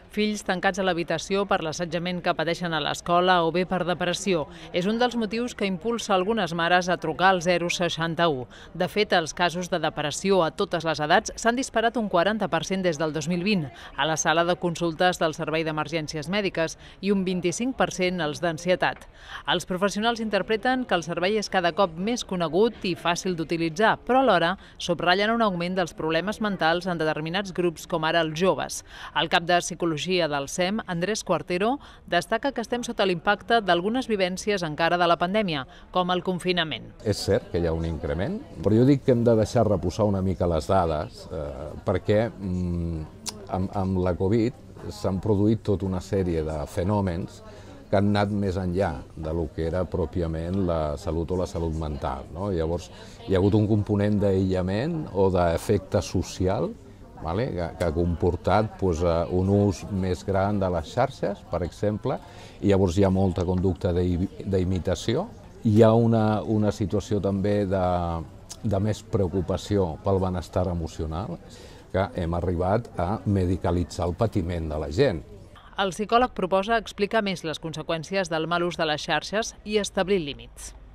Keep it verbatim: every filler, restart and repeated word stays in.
Fills tancats a l'habitació per l'assetjament que pateixen a l'escola o bé per depressió. És un dels motius que impulsa algunes mares a trucar al zero seixanta u. De fet, els casos de depressió a totes les edats s'han disparat un quaranta per cent des del dos mil vint a la sala de consultes del Servei d'Emergències Mèdiques i un vint-i-cinc per cent els d'ansietat. Els professionals interpreten que el servei és cada cop més conegut i fàcil d'utilitzar, però alhora subratllen un augment dels problemes mentals en determinats grups com ara els joves. El cap de Psicologia del S E M, Andrés Cuartero, destaca que estem sota l'impacte d'algunes vivències encara de la pandèmia, com el confinament. És cert que hi ha un increment, però jo dic que hem de deixar reposar una mica les dades eh, perquè mm, amb, amb la Covid s'han produït tota una sèrie de fenòmens que han anat més enllà de lo que era pròpiament la salut o la salut mental, no? Llavors, hi ha hagut un component d'aïllament o d'efecte social Vale? Que, que ha comportat pues, un ús més gran de les xarxes, per exemple, i llavors hi ha molta conducta d'imitació. Hi ha una, una situació també de, de més preocupació pel benestar emocional, que hem arribat a medicalitzar el patiment de la gent. El psicòleg proposa explicar més les conseqüències del mal ús de les xarxes i establir límits.